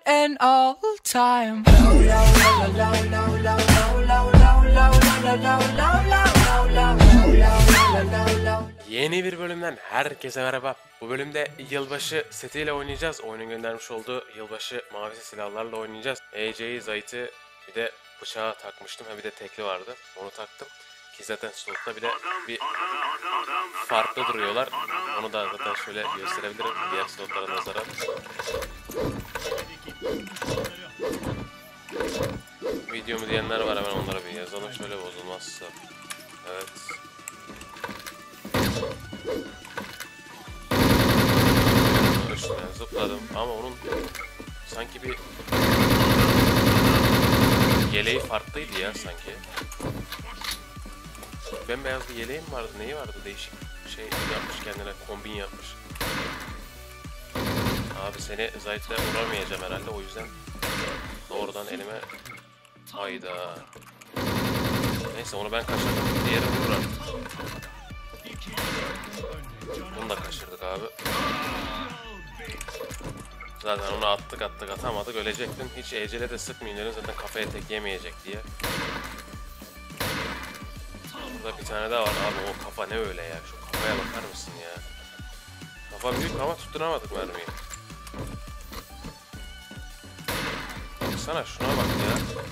and all time. Yeni bir bölümden herkese merhaba. Bu bölümde yılbaşı setiyle oynayacağız. Oyunun göndermiş olduğu yılbaşı mavisi silahlarla oynayacağız. AJ'yi, Zayt'ı bir de bıçağı takmıştım. Bir de tekli vardı. Onu taktım. Ki zaten slotta bir de bir farklı duruyorlar. Onu da zaten şöyle gösterebilirim diğer slotlara nazaran. Videomu diyenler var, hemen onlara bir yazalım. Şöyle bozulmazsa. Evet. Üstüne zıpladım ama onun sanki bir yeleği farklıydı ya sanki. Bembeyaz bir yeleği mi vardı, neyi vardı, değişik şey yapmış kendine, kombin yapmış. Abi seni Zayt'le vuramayacağım herhalde, o yüzden doğrudan elime. Hayda. Neyse onu ben kaçırdım. Diğeri vurur artık. Bunu da kaçırdık abi. Zaten onu attık atamadık, ölecektim. Hiç ecele de sıkmayın, zaten kafaya tek yemeyecek diye. Burada bir tane daha var abi, o kafa ne öyle ya, şu kafaya bakar mısın ya. Kafa büyük ama tutturamadık mermiyi. Baksana şuna bak ya.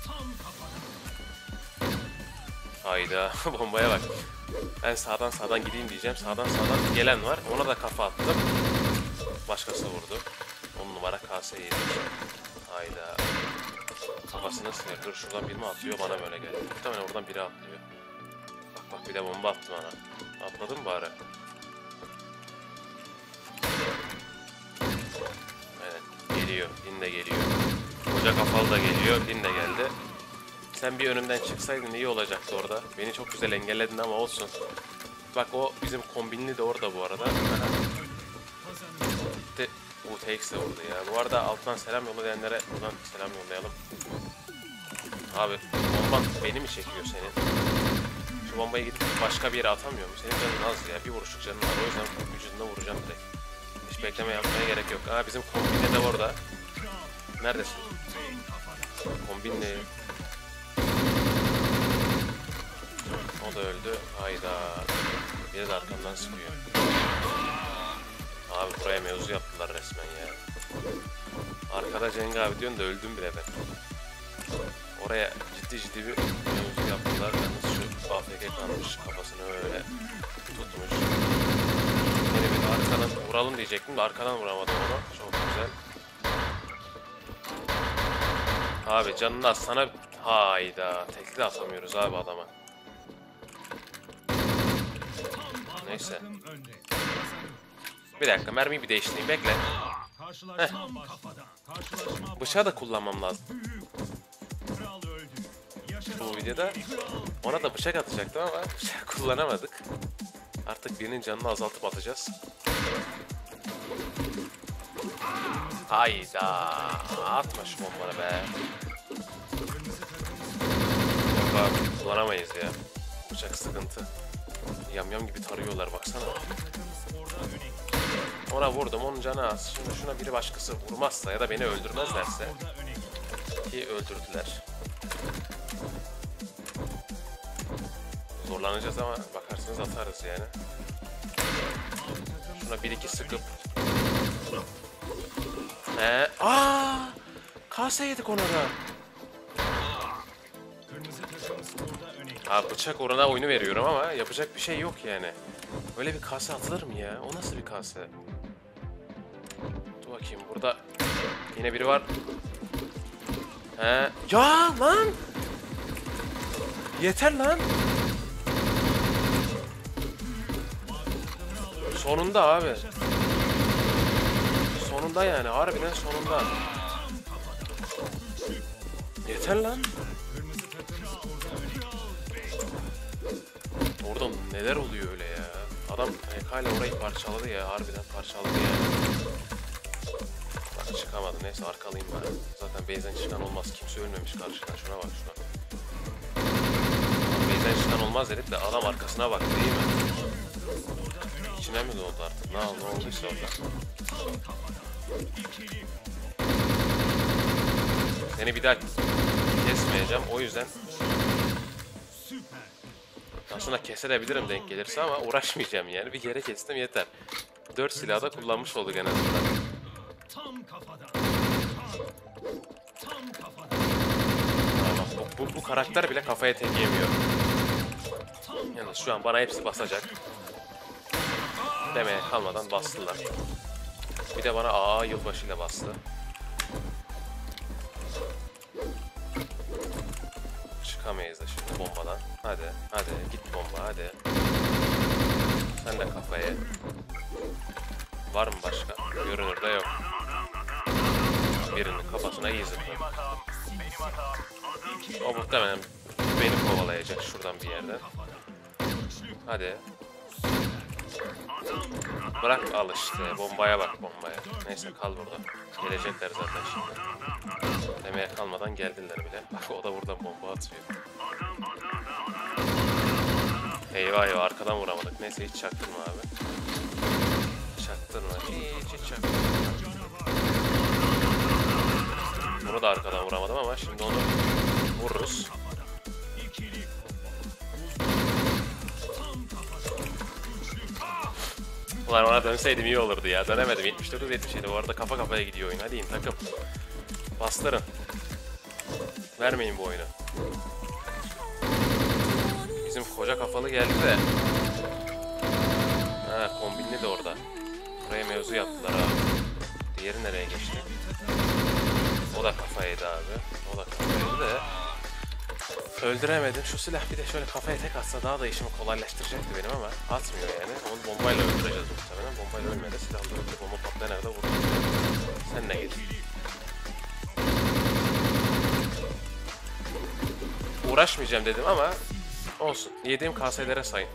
Hayda bombaya bak. Ben sağdan gideyim diyeceğim. Sağdan gelen var. Ona da kafa attım. Başkası vurdu. 10 numara kase yedik. Hayda. Kafasını sıyır. Dur şuradan biri mi atıyor? Bana böyle geldi. Muhtemelen oradan biri atlıyor. Bak bir de bomba attı bana. Atladın mı bari? Evet. Geliyor. Din de geliyor. Koca kafalı da geliyor. Din de geldi. Sen bir önümden çıksaydın iyi olacaktı orada. Beni çok güzel engelledin ama olsun. Bak o bizim kombinli de orada bu arada. Gitti. UTX de vurdu ya. Bu arada alttan selam yollayanlara buradan selam yollayalım. Abi bomban beni mi çekiyor senin? Şu bombayı gidip başka bir yere atamıyor mu? Senin canın az ya. Bir vuruşluk canın var. O yüzden vücuduna vuracağım direkt. Hiç bekleme yapmaya gerek yok. Aa bizim kombinli de orada. Neredesin? Kombinli. O da öldü. Hayda. Biri de arkamdan sıkıyor. Abi buraya mevzu yaptılar resmen ya. Arkada Cenk abi diyorsun da öldüm bile ben. Oraya ciddi bir mevzu yaptılar. Yalnız şu AFK kalmış. Kafasını öyle tutmuş. Yine bir arkadan vuralım diyecektim de arkadan vuramadım onu. Çok güzel. Abi canını az sana. Hayda. Tekli atamıyoruz abi adama. Neyse. Bir dakika mermiyi bir değiştireyim, bekle. Heh. Bıçağı da kullanmam lazım. Bu videoda ona da bıçak atacaktım ama bıçak kullanamadık. Artık birinin canını azaltıp atacağız. Hayda. Atma şu bombanı be. Yok abi kullanamayız ya. Bıçak sıkıntı. Yamyam gibi tarıyorlar baksana. Ona vurdum, onun canı az. Şimdi şuna biri başkası vurmazsa ya da beni öldürmezlerse, ki öldürdüler. Zorlanacağız ama bakarsınız atarız yani. Şuna 1-2 sıkıp. Kase yedik ona da. Abi bıçak orana oyunu veriyorum ama yapacak bir şey yok yani. Öyle bir kase atılır mı ya? O nasıl bir kase? Dur bakayım, burada yine biri var. Ya lan! Yeter lan! Sonunda abi. Sonunda yani, harbiden sonunda. Yeter lan! Orada neler oluyor öyle ya? Adam hala orayı parçaladı ya, harbiden parçaladı yani. Bak çıkamadı, neyse arkalayayım ben. Zaten base'den çıkan olmaz, kimse ölmemiş karşıdan, şuna bak şuna. Base'den çıkan olmaz dedik de adam arkasına baktı değil mi? İçine mi doldu artık, ne olduysa orada. Seni bir daha kesmeyeceğim. O yüzden aslında kesebilirim denk gelirse ama uğraşmayacağım yani. Bir kere kestim yeter. 4 silahı da kullanmış olduk en azından. Bu karakter bile kafaya tek yemiyor. Yalnız şu an bana hepsi basacak. Demeye kalmadan bastılar. Bir de bana yılbaşıyla bastı. Çıkamayız da şimdi bombadan. Hadi git bomba hadi. Sen de kafaya. Var mı başka? Görünürde yok. Birinin kafasına iyi zıpladı. O muhtemelen beni kovalayacak şuradan bir yerden. Hadi. Bırak al işte. Bombaya bak bombaya. Neyse kal burada. Gelecekler zaten şimdi. Demeye kalmadan geldiler bile. Bak o da buradan bomba atıyor. Eyvah arkadan vuramadık. Neyse hiç çaktırma abi. Çaktırma. Hiç çaktırma. Bunu da arkadan vuramadım ama şimdi onu vururuz. Ulan ona dönseydim iyi olurdu ya. Dönemedim. 79-77. Bu arada kafa kafaya gidiyor oyun. Hadi in takım. Bastırın. Vermeyin bu oyunu. Bizim koca kafalı geldi de. Ha kombinli de orada. Buraya mevzu yaptılar abi. Diğeri nereye geçti? O da kafaydı abi. O da kafaydı de. Öldüremedim. Şu silah bir de şöyle kafaya tek atsa daha da işimi kolaylaştıracaktı benim ama atmıyor yani. Onu bombayla öldüreceğiz muhtemelen. Bombayla ölmedi. Silahla öldürüp bomba patlayana kadar vurdu. Sen ne git. Uğraşmayacağım dedim ama olsun. Yediğim kaselere sayın.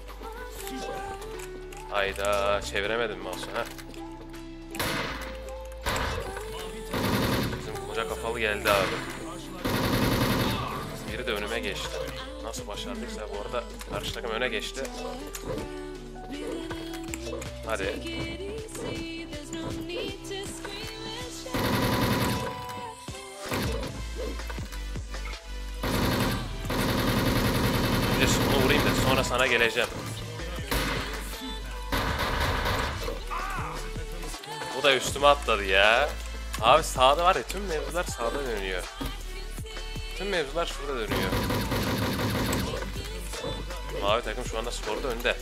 Hayda çeviremedim mi olsun ha? Bizim koca kafalı geldi abi. Biri de önüme geçti. Nasıl başardıysa bu arada karşı takım öne geçti. Hadi. Önce şunu vurayım da sonra sana geleceğim. Bu da üstüme atladı ya. Abi sağda var ya tüm mevzular sağda dönüyor. Tüm mevzular şurada dönüyor. Mavi takım şu anda skorda önde.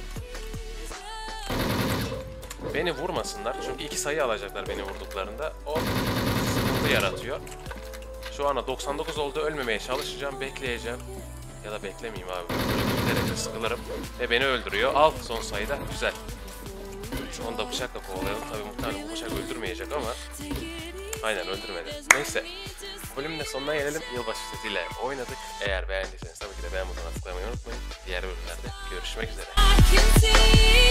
Beni vurmasınlar çünkü 2 sayı alacaklar beni vurduklarında. O sıkıntı yaratıyor. Şu anda 99 oldu, ölmemeye çalışacağım, bekleyeceğim. Ya da beklemeyeyim abi. Böyle sıkılırım. Ve beni öldürüyor. Al son sayıda. Güzel. Onu da bıçakla kovalayalım. Tabii muhtemelen bu bıçak öldürmeyecek ama. Aynen öldürmedi. Neyse. Bölümün de sonuna gelelim. Yılbaşı setiyle oynadık. Eğer beğendiyseniz tabii ki de beğen butonuna tıklamayı unutmayın. Diğer bölümlerde görüşmek üzere.